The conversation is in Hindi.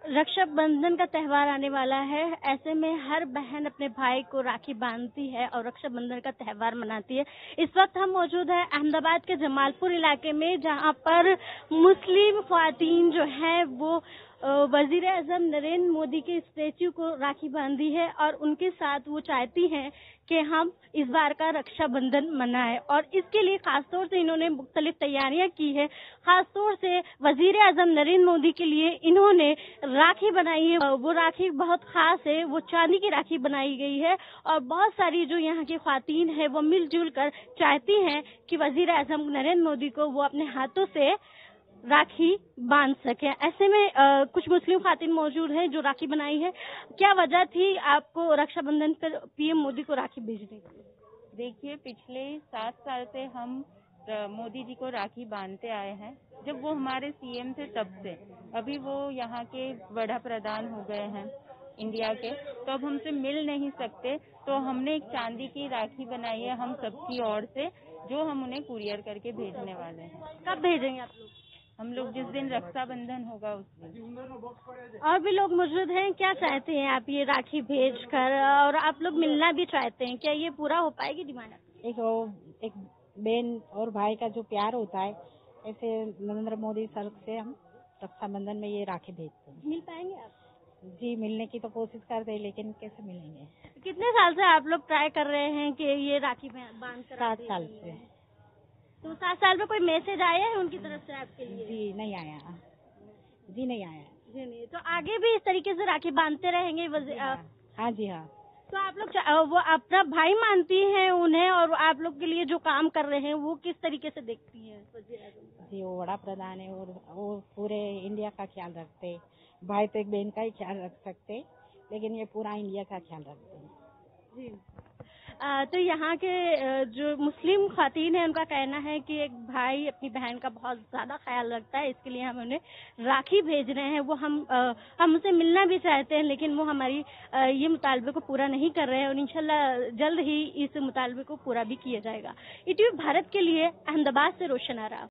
रक्षाबंधन का त्योहार आने वाला है। ऐसे में हर बहन अपने भाई को राखी बांधती है और रक्षाबंधन का त्योहार मनाती है। इस वक्त हम मौजूद हैं अहमदाबाद के जमालपुर इलाके में, जहां पर मुस्लिम ख्वातीन जो है वो वजीर आजम नरेंद्र मोदी के स्टैच्यू को राखी बांधी है और उनके साथ वो चाहती हैं कि हम इस बार का रक्षाबंधन मनाएं और इसके लिए खासतौर से इन्होंने मुख्तलिफ तैयारियां की है। खासतौर से वजीर आजम नरेंद्र मोदी के लिए इन्होंने राखी बनाई है। वो राखी बहुत खास है, वो चांदी की राखी बनाई गई है और बहुत सारी जो यहाँ की ख्वातीन है वो मिलजुल कर चाहती हैं कि वजीर आजम नरेंद्र मोदी को वो अपने हाथों से राखी बांध सके। ऐसे में कुछ मुस्लिम खातिन मौजूद हैं जो राखी बनाई है। क्या वजह थी आपको रक्षाबंधन पर पीएम मोदी को राखी भेजने की? देखिए, पिछले 7 साल से हम मोदी जी को राखी बांधते आए हैं। जब वो हमारे सीएम थे तब से, अभी वो यहाँ के वड़ा प्रधान हो गए हैं इंडिया के, तो अब हमसे मिल नहीं सकते, तो हमने एक चांदी की राखी बनाई है हम सबकी ओर से, जो हम उन्हें कुरियर करके भेजने वाले हैं। कब भेजेंगे आप लोग? हम लोग जिस दिन रक्षाबंधन होगा उस दिन। और भी लोग मौजूद हैं, क्या चाहते हैं आप ये राखी भेज कर, और आप लोग मिलना भी चाहते हैं, क्या ये पूरा हो पाएगी डिमांड? एक बहन और भाई का जो प्यार होता है, ऐसे नरेंद्र मोदी सर से हम रक्षाबंधन में ये राखी भेजते हैं। मिल पाएंगे आप? जी, मिलने की तो कोशिश करते हैं, लेकिन कैसे मिलेंगे। कितने साल से आप लोग ट्राई कर रहे हैं कि ये राखी बांध कर? 7 साल से। तो 7 साल में कोई मैसेज आया है उनकी तरफ से आपके लिए? जी नहीं आया। जी नहीं आया। जी नहीं। तो आगे भी इस तरीके से राखी बांधते रहेंगे? हाँ जी हाँ। तो आप लोग वो अपना भाई मानती हैं उन्हें, और आप लोग के लिए जो काम कर रहे हैं वो किस तरीके से देखती हैं? जी, वो बड़ा प्रधान है और वो पूरे इंडिया का ख्याल रखते। भाई तो एक बहन का ही ख्याल रख सकते, लेकिन ये पूरा इंडिया का ख्याल रखते हैं। जी। तो यहाँ के जो मुस्लिम खातीन है उनका कहना है कि एक भाई अपनी बहन का बहुत ज्यादा ख्याल रखता है, इसके लिए हम उन्हें राखी भेज रहे हैं। वो हम उनसे मिलना भी चाहते हैं, लेकिन वो हमारी ये मुतालबे को पूरा नहीं कर रहे हैं और इंशाल्लाह जल्द ही इस मुतालबे को पूरा भी किया जाएगा। ईटीवी भारत के लिए अहमदाबाद से रोशन आरा।